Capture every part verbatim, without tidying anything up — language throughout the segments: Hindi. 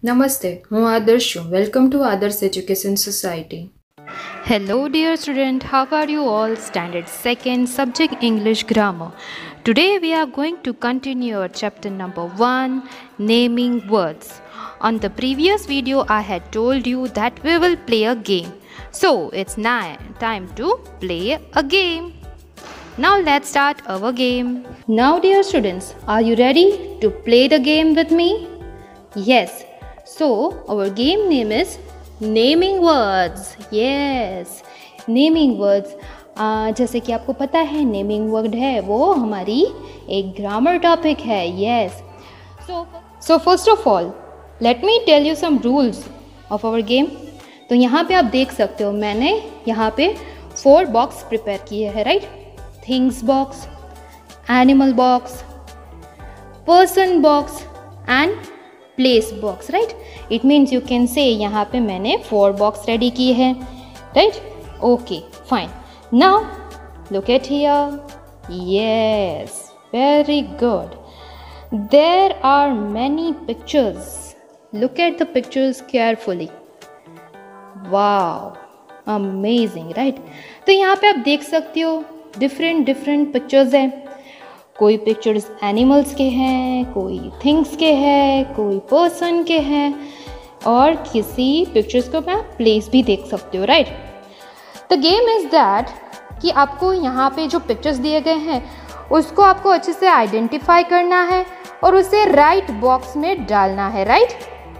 નમસ્તે, હું આદર્શ છું. Welcome to Adarsh education society. Hello dear student, how are you all? Standard second, subject English grammar. Today we are going to continue our chapter number one, naming words. On the previous video I had told you that we will play a game. So it's now time to play a game. Now let's start our game. Now dear students, are you ready to play the game with me? Yes. So our game name is naming words. Yes, naming words. uh, जैसे कि आपको पता है नेमिंग वर्ड है वो हमारी एक ग्रामर टॉपिक है. Yes, so so first of all let me tell you some rules of our game. तो यहाँ पे आप देख सकते हो मैंने यहाँ पे फोर बॉक्स प्रिपेयर किए हैं, right. Things box, animal box, person box and place box, right. It means you can say यहाँ पे मैंने फोर बॉक्स रेडी की है, right. Okay fine. Now look at here. Yes, very good. There are many pictures. Look at the pictures carefully. Wow, amazing, right. तो यहाँ पे आप देख सकते हो डिफरेंट डिफरेंट पिक्चर्स हैं. कोई पिक्चर्स एनिमल्स के हैं, कोई थिंग्स के हैं, कोई पर्सन के हैं और किसी पिक्चर्स को आप प्लेस भी देख सकते हो, right. The game is that कि आपको यहाँ पे जो पिक्चर्स दिए गए हैं उसको आपको अच्छे से आइडेंटिफाई करना है और उसे राइट बॉक्स में डालना है, right.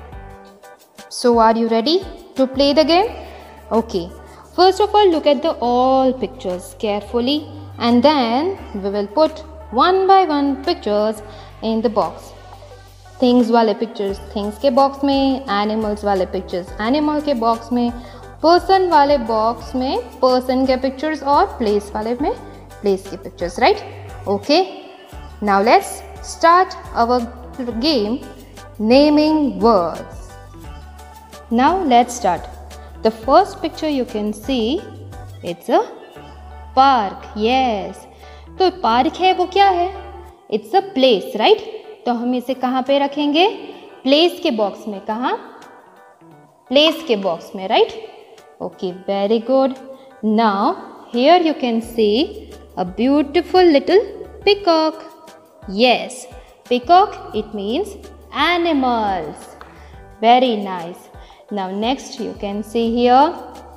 So are you ready to play the game? Okay, first of all look at the all pictures carefully and then we will put one by one pictures in the box. Things वाले pictures things के box में, animals वाले pictures animal के box में, person वाले box में person के pictures और place वाले में place के pictures, right? Okay, now let's start our game naming words. Now let's start. The first picture you can see, it's a park. Yes, तो पार्क है वो क्या है? It's a place, right. तो हम इसे कहाँ पे रखेंगे? प्लेस के बॉक्स में. कहाँ? प्लेस के बॉक्स में, right. Okay, very good. Now here you can see a beautiful little peacock. Yes, peacock it means animals. Very nice. Now next you can see here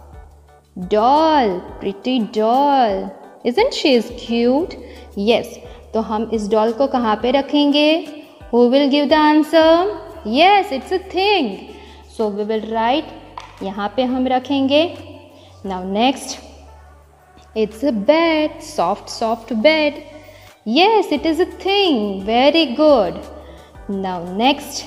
doll, pretty doll. Isn't she is cute? Yes. तो हम इस डॉल को कहाँ पे रखेंगे? Who will give the answer? Yes, it's a thing. So we will write. यहाँ पे हम रखेंगे. Now next, it's a bed, soft soft bed. Yes, it is a thing. Very good. Now next,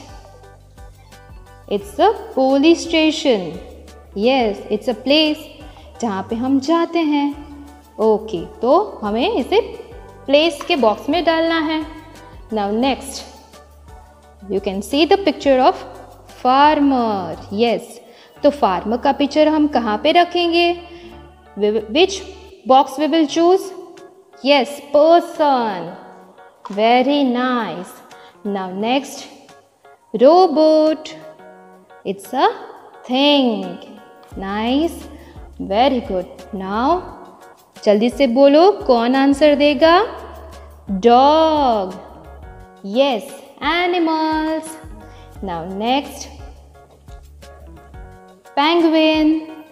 it's a police station. Yes, it's a place जहाँ पे हम जाते हैं. ओके okay, तो हमें इसे प्लेस के बॉक्स में डालना है. Now next you can see the picture of farmer. Yes, तो फार्मर का पिक्चर हम कहाँ पे रखेंगे? Which box we will choose? Yes, person. Very nice. Now next robot. It's a thing. Nice, very good. Now जल्दी से बोलो कौन आंसर देगा? Dog. Yes, animals. Now next penguin.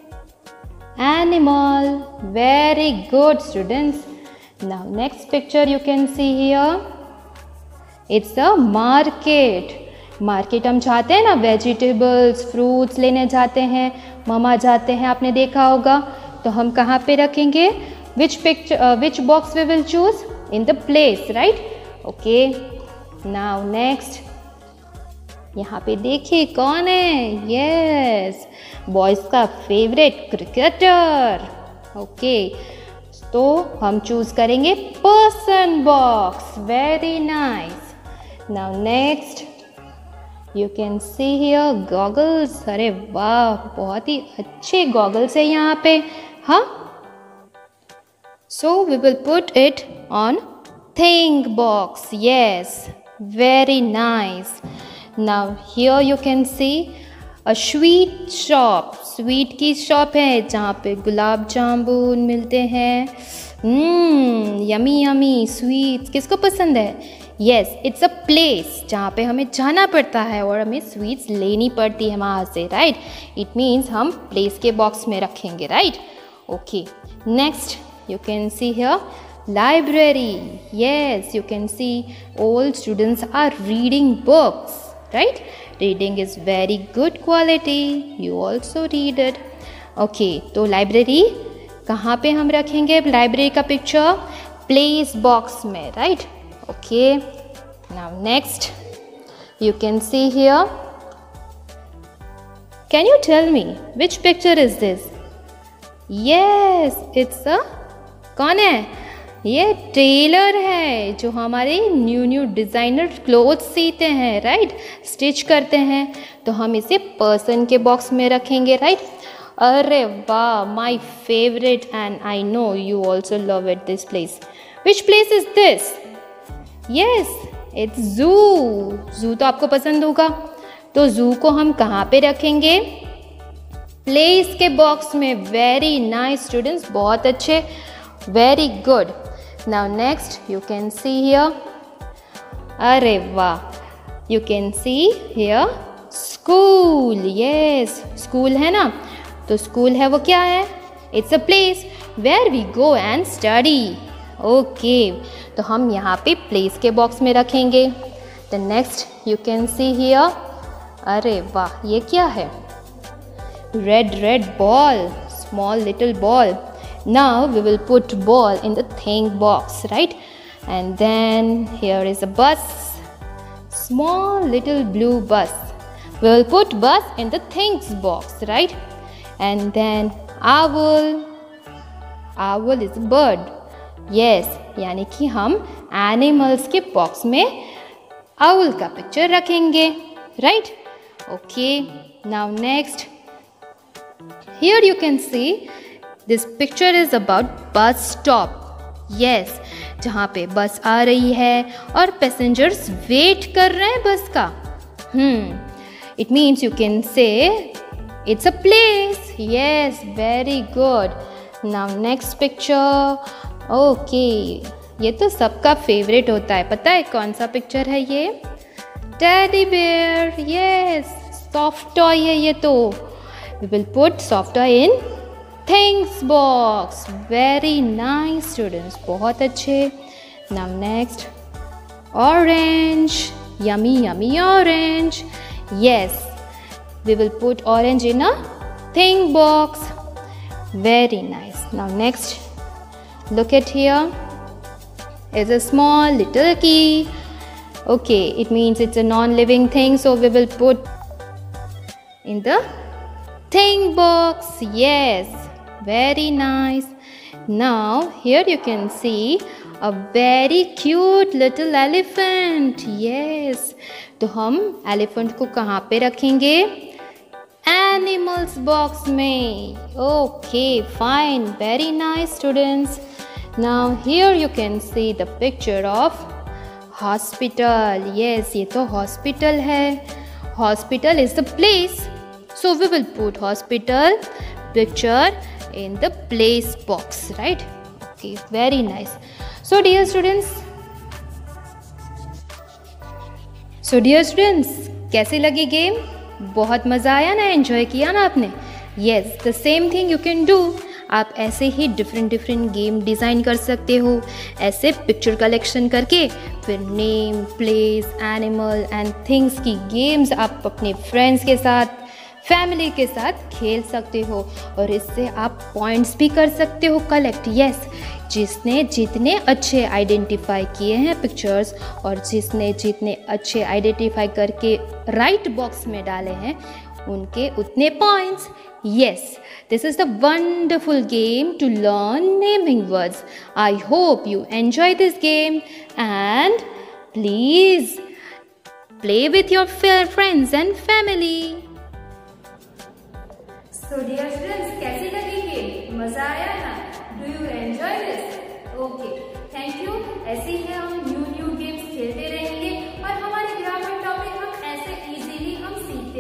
Animal. Very good students. Now next picture you can see here. It's a market. Market हम जाते हैं ना, वेजिटेबल्स फ्रूट्स लेने जाते हैं, मामा जाते हैं, आपने देखा होगा. तो हम कहाँ पे रखेंगे? Which picture which box we will choose? In the place, right. Okay, now next यहाँ पे देखिए कौन है? यस, बॉयज का फेवरेट क्रिकेटर. ओके, तो हम चूज करेंगे person box. Very nice. Now next you can see here goggles. अरे वाह, बहुत ही अच्छे गॉगल्स है यहाँ पे. हाँ, so we will put it on thing box. Yes, very nice. Now here you can see a sweet shop, sweet की शॉप है जहाँ पे गुलाब जामुन मिलते हैं। यमी यमी स्वीट्स किसको पसंद है? येस, इट्स अ प्लेस जहाँ पे हमें जाना पड़ता है और हमें स्वीट्स लेनी पड़ती है वहाँ से, राइट। इट मीन्स हम प्लेस के बॉक्स में रखेंगे, right. Okay, next you can see here library. Yes, you can see all students are reading books, right? Reading is very good quality. You also read it. Okay, तो library कहाँ पे हम रखेंगे library का picture? Place box में, right? Okay, now next you can see here. Can you tell me which picture is this? Yes, it's a कौन है? ये टेलर है जो हमारे न्यू न्यू डिज़ाइनर क्लोथ्स सीते हैं, राइट, स्टिच करते हैं। तो हम इसे पर्सन के बॉक्स में रखेंगे, राइट। अरे वाह, my favourite and I know you also love it this place. Which place is this? Yes, it's zoo. Zoo तो आपको पसंद होगा। तो जू को हम कहाँ पे रखेंगे? प्लेस के बॉक्स में। वेरी नाइस स्टूडेंट्स, बहुत अच्छे, very good. Now next you can see here, अरे वाह, you can see here school. Yes, school है ना, तो school है वो क्या है? It's a place where we go and study. Okay, तो हम यहाँ पे place के बॉक्स में रखेंगे। The next you can see here, अरे वाह, ये क्या है? Red red ball, small little ball. Now we will put ball in the think box, right? And then here is a bus, small little blue bus. We will put bus in the thinks box, right? And then owl. Owl is a bird. Yes, यानी कि हम animals के box में owl का picture रखेंगे, right? Okay, now next. Here you can see this picture is about bus stop. Yes, जहाँ पे बस आ रही है और पैसेंजर्स वेट कर रहे हैं बस का। hmm it means you can say it's a place. Yes, very good. Now next picture. Okay, ये तो सबका फेवरेट होता है। पता है कौन सा पिक्चर है ये? Teddy bear. Yes, soft toy है ये तो। We will put soft toy in things box. Very nice students, बहुत अच्छे। Now next, orange. Yummy yummy orange. Yes, we will put orange in a thing box. Very nice. Now next, look at here. It's a small little key. Okay, it means it's a non-living thing, so we will put in the thing box. Yes, very nice. Now here you can see a very cute little elephant. Yes, तो हम elephant को कहाँ पे रखेंगे? Animals box में. Okay, fine, very nice students. Now here you can see the picture of hospital. Yes, ये तो hospital है. Hospital is the place. So we will put hospital picture in the place box, right? Okay, very nice. So dear students, so dear students, कैसी लगी गेम? बहुत मज़ा आया ना? एंजॉय किया ना आपने? Yes, the same thing you can do. आप ऐसे ही डिफरेंट डिफरेंट गेम डिज़ाइन कर सकते हो, ऐसे पिक्चर कलेक्शन करके फिर name, place, animal and things की गेम्स आप अपने फ्रेंड्स के साथ, फैमिली के साथ खेल सकते हो और इससे आप पॉइंट्स भी कर सकते हो कलेक्ट। यस, जिसने जितने अच्छे आइडेंटिफाई किए हैं पिक्चर्स और जिसने जितने अच्छे आइडेंटिफाई करके राइट बॉक्स में डाले हैं उनके उतने points. Yes, this is the wonderful game to learn naming words. I hope you enjoy this game and please play with your friends and family. So dear students, कैसी लगी गेम? मजा आया ना? Do you enjoy this? Okay, thank you. ऐसे ही हम न्यू न्यू गेम्स खेलते रहेंगे और हमारे ग्रामर टॉपिक हम ऐसे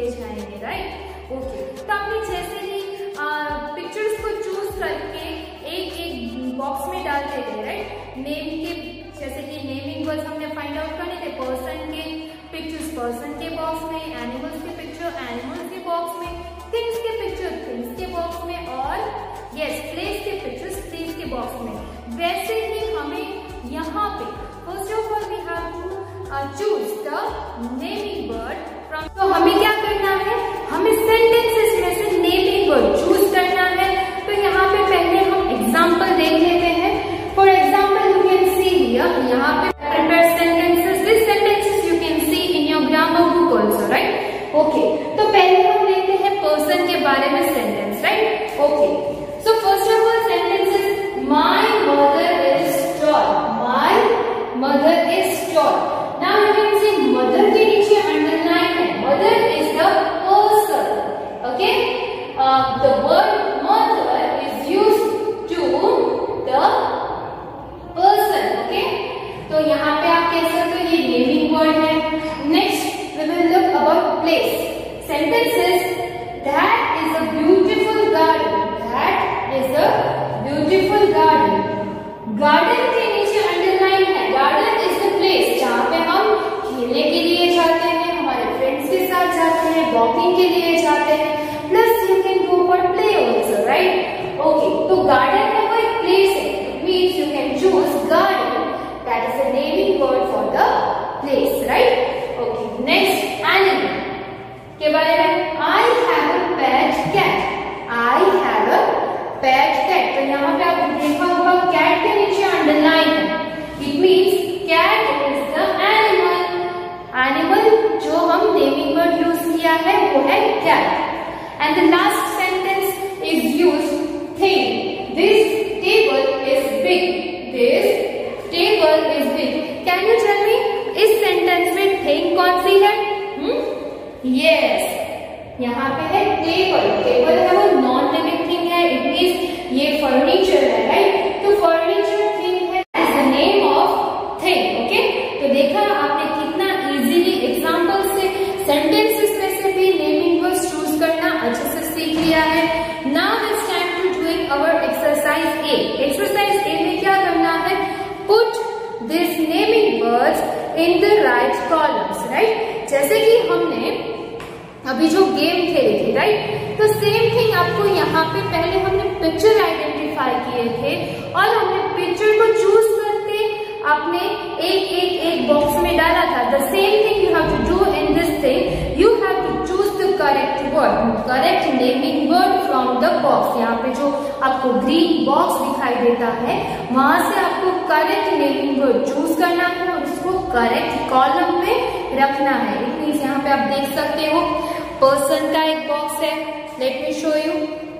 ले जाएंगे, राइट। ओके, तो आपने जैसे ही पिक्चर्स को चूज करके एक एक बॉक्स में डालते थे, राइट। नेम के जैसे कि नेमिंग वर्ड्स हमने फाइंड आउट करने थे, पर्सन के पिक्चर्स पर्सन के बॉक्स में, एनिमल्स के पिक्चर एनिमल्स के बॉक्स में, थिंग्स के पिक्चर थिंग्स के बॉक्स में, और यस प्लेस के पिक्चर्स प्लेस के बॉक्स में। वैसे ही हमें यहाँ पे first of all we have to choose the naming word from. तो हमें क्या करना है, हमें सेंटेंसेस में से नेमिंग वर्ड चूज करना है। तो यहाँ पे पहले हम एग्जाम्पल देख लेते हैं। For example you can see here, यहाँ पे prepare sentences, this sentences you can see in your grammar book also, right. Okay, तो पहले हम देखते हैं पर्सन के बारे में sentence, right. Okay, so first of all sentence is my mother is tall, my mother is tall. Now you can see mother के नीचे अंडरलाइन है, mother is the person, okay. The word mother is used to the person, okay. तो यहाँ पे आप कह सकते हो ये नेमिंग वर्ड है। Next we will look about place. Sentences that is a beautiful garden, that is a beautiful garden. Garden के नीचे अंडरलाइन है, गार्डन इज द प्लेस जहाँ पे हम खेलने के लिए जाते हैं, हमारे फ्रेंड्स के साथ जाते हैं, वॉकिंग के लिए जाते हैं, plus you can go for play also, right. Okay, तो गार्डन है वो एक प्लेस है, it means you can choose garden, that is a naming word for the place, right. Okay, next animal के बारे में, I have a pet cat, I have a pet cat. तो यहाँ पे आप देखा होगा कैट के नीचे अंडरलाइन है, it means cat is the animal. Animal जो हम नेमिंग वर्ड यूज किया है वो है cat. And the last sentence is use thing, this table is big, this table is big. Can you tell me इस सेंटेंस में थिंग कौन सी है? यस, यहाँ पे है टेबल। टेबल है वो नॉन लिविंग थिंग है, इट मींस ये फर्नीचर है, राइट। तो फर्नीचर थिंग है is the name of thing, okay. तो देखा आपने कितना इजीली एग्जांपल से सेंटेंसेस में से भी नेमिंग वर्ड्स चूज करना अच्छे से सीख लिया है। Now it's time to doing our exercise A. Exercise A में क्या करना है, put this naming words in the right columns, right. जैसे कि हमने अभी जो गेम खेले थे, राइट, तो सेम थिंग आपको यहाँ पे पहले हमने पिक्चर आइडेंटिफाई किए थे और हमने पिक्चर को चूज करके आपने एक एक एक बॉक्स में डाला था। The same thing you have to do in this thing, you have to choose the correct word, correct naming word from the box. यहाँ पे जो आपको ग्रीन बॉक्स दिखाई देता है वहां से आपको करेक्ट नेमिंग वर्ड चूज करना है और उसको करेक्ट कॉलम में रखना है। इट मींस यहाँ पे आप देख सकते हो पर्सन का एक बॉक्स है, let me show you.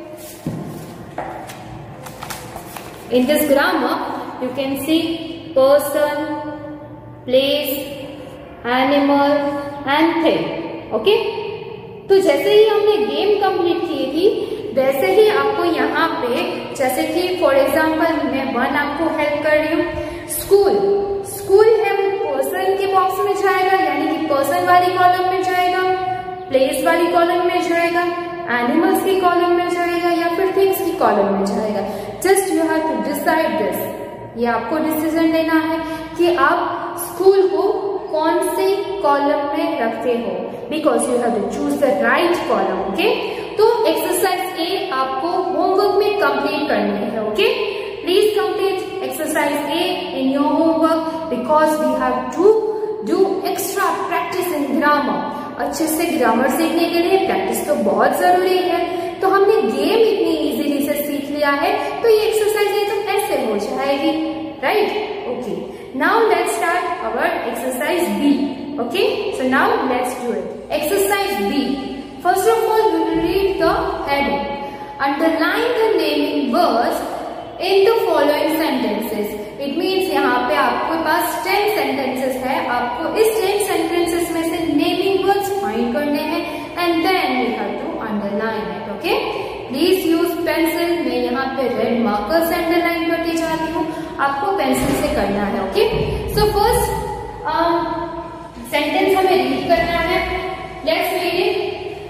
In this grammar you can see person, place, animal and thing, okay. तो जैसे ही हमने गेम कंप्लीट की थी वैसे ही आपको यहाँ पे, जैसे कि फॉर एग्जांपल मैं वन आपको हेल्प कर रही हूँ। स्कूल, स्कूल है वो पर्सन के बॉक्स में जाएगा, यानी कि पर्सन वाली कॉलम में जाएगा, प्लेस वाली कॉलम में जाएगा, एनिमल्स की कॉलम में जाएगा या फिर थिंग्स की कॉलम में जाएगा। Just you have to decide this, ये आपको डिसीजन लेना है कि आप स्कूल को कौन से कॉलम में रखते हो, because you have to choose the right column, okay. तो एक्सरसाइज ए आपको होमवर्क में कंप्लीट करनी है, okay. Please complete exercise A in your homework because we have to do extra practice in grammar. अच्छे से ग्रामर सीखने के लिए प्रैक्टिस तो बहुत जरूरी है। तो हमने गेम इतनी इजीली से सीख लिया है तो ये एक्सरसाइज तो ऐसे हो जाएगी, right. Okay, now let's start our exercise B, okay. So now let's do it. Exercise B, first of all we will read the heading, underline the naming words in the following sentences. It means यहाँ पे आपके पास टेन सेंटेंसेस है, आपको इस टेन सेंटेंसेस में से नेमिंग वर्ड्स फाइंड करने हैं and then we have to underline it, okay. Please use pencil, मैं यहाँ पे रेड मार्कर से अंडरलाइन करके जाती हूँ, आपको पेंसिल से करना है, ओके। सो फर्स्ट सेंटेंस हमें रीड करना है, लेट्स रीड इट।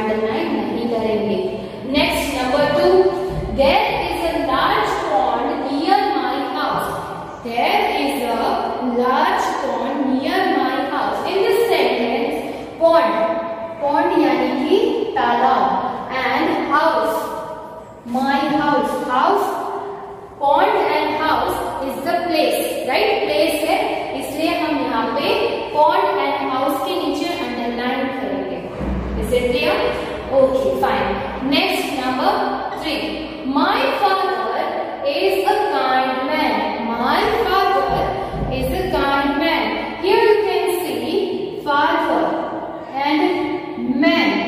अंडरलाइन नहीं करेंगे। Next number two, there is a large pond near my house. There is a large pond near my house. In this sentence pond, pond यानी कि तालाब, and house, my house, house, pond and house is the place, right, place है, इसलिए हम यहाँ पे पॉन्ड एंड हाउस के नीचे अंडरलाइन करेंगे। Is it clear? Okay fine. Next number three, my father is a kind man. My father is a kind man. Here you can see father and man,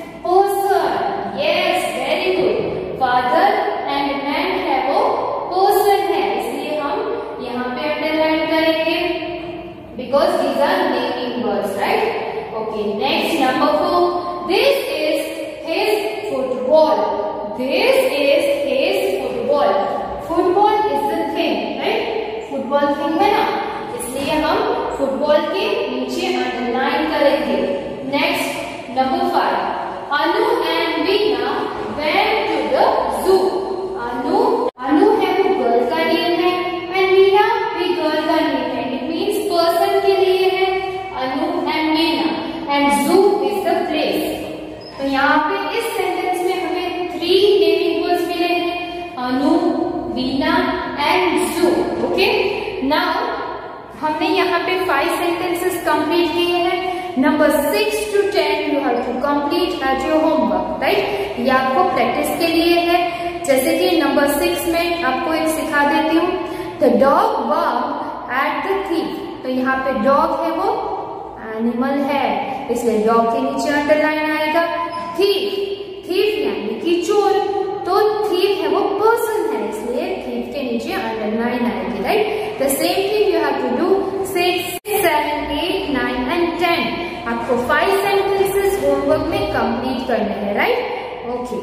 person, yes very good, father and man है वो पर्सन है, इसलिए हम यहाँ पे अंडरलाइन करेंगे because these are naming words, right. Okay, next number four, this is his football. This is his football. Football is the thing, right, football thing है ना, इसलिए हम फुटबॉल के नीचे अंडरलाइन करेंगे। Next number five, Anu and Veena went to the zoo. Anu, अनु है वो गर्ल का नेम है, एंड वीना भी गर्ल का नेम है, इट मीन्स पर्सन के लिए है Anu and Veena, and zoo is the place. तो यहाँ पे इस सेंटेंस में हमें थ्री नेमिंग वर्ड्स मिले हैं, Anu, Veena and zoo. Okay, now हमने यहाँ पे फाइव सेंटेंसेस कंप्लीट किए हैं। Number six to ten you have to complete at your homework, right, ये आपको प्रैक्टिस के लिए है। जैसे कि नंबर सिक्स में आपको एक सिखा देती हूँ, the dog barked at the thief. तो यहाँ पे डॉग है वो एनिमल है, इसलिए डॉग के नीचे अंडरलाइन आएगा। थीफ, थीफ यानी कि चोर, तो थीफ है वो पर्सन है, इसलिए थीफ के नीचे अंडरलाइन आएगी, right. The same thing you have to do six, seven, eight, nine and ten. आपको फाइव सेंटेंसेस होमवर्क में कंप्लीट करने हैं, right. Okay,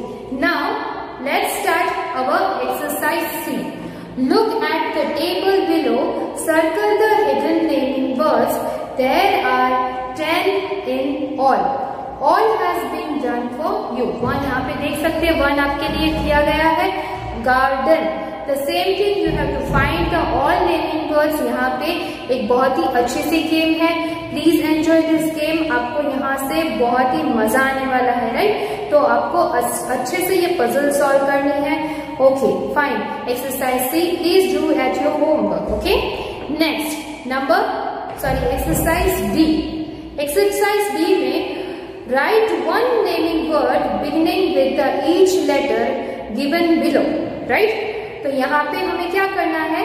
now let's start our exercise C. Look at the table below, circle the hidden naming words, there are ten in all. All has been done for you. One यहाँ पे देख सकते हैं, वन आपके लिए किया गया है, garden. The same thing you have to find the all naming words. यहाँ पे एक बहुत ही अच्छी सी गेम है, प्लीज एंजॉय दिस गेम। आपको यहाँ से बहुत ही मजा आने वाला है, राइट। तो आपको अच्छे से ये पजल सॉल्व करनी है। Okay fine, exercise C please do at your homework. Okay, next number sorry exercise D. Exercise D में write one naming word beginning with the each letter given below, right. तो यहाँ पे हमें क्या करना है,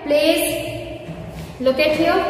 place, look at here,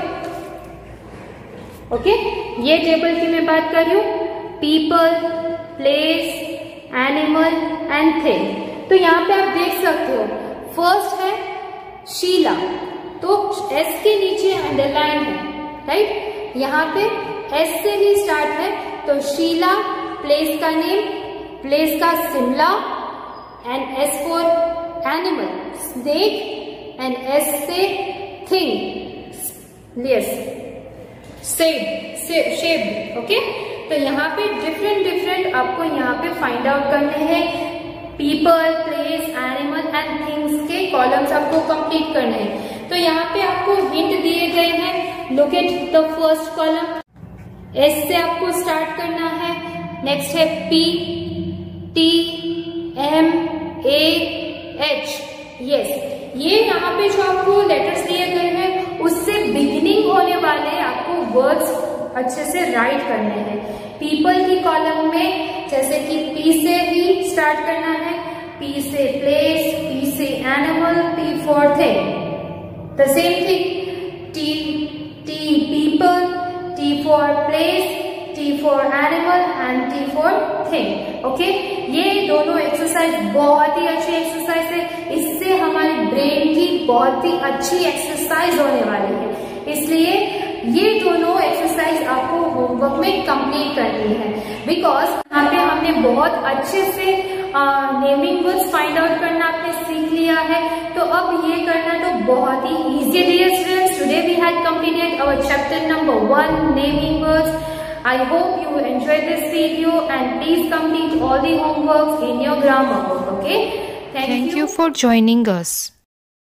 okay, ये टेबल की मैं बात कर रही हूँ, people, place, animal and thing. तो यहाँ पे आप देख सकते हो, फर्स्ट है शीला, तो एस के नीचे अंडरलाइन है, राइट। यहाँ पे एस से ही स्टार्ट है, तो शीला, प्लेस का नेम, प्लेस का Shimla, and S for animal snake, and S से thing, yes, shape, shape, okay. तो यहाँ पे डिफरेंट डिफरेंट आपको यहाँ पे फाइंड आउट करने हैं, people, place, animal and things के कॉलम्स आपको कंप्लीट करने हैं। तो यहाँ पे आपको हिंट दिए गए हैं, look at the first column, S से आपको स्टार्ट करना है, नेक्स्ट है P, T, M, A, H, yes. ये यहाँ पे जो आपको लेटर्स दिए गए हैं उससे बिगिनिंग होने वाले आपको वर्ड्स अच्छे से राइट करने हैं। पीपल की कॉलम में जैसे कि पी से ही स्टार्ट करना है, पी से प्लेस, पी से animal, P for thing. The same thing, T, T people, T for place, T for animal and T for thing. Okay, ये दोनों एक्सरसाइज बहुत ही अच्छी एक्सरसाइज है, इससे हमारे ब्रेन की बहुत ही अच्छी एक्सरसाइज होने वाली है, इसलिए ये दोनों एक्सरसाइज आपको होमवर्क में कंप्लीट करनी है। बिकॉज यहाँ पे हमने बहुत अच्छे से नेमिंग वर्ड्स फाइंड आउट करना आपने सीख लिया है, तो अब ये करना तो बहुत ही easy. Dear students, today we had completed our chapter number one, naming words. I hope you enjoyed this video and please complete all the homeworks in your grammar book. Okay? Thank, Thank you. you for joining us.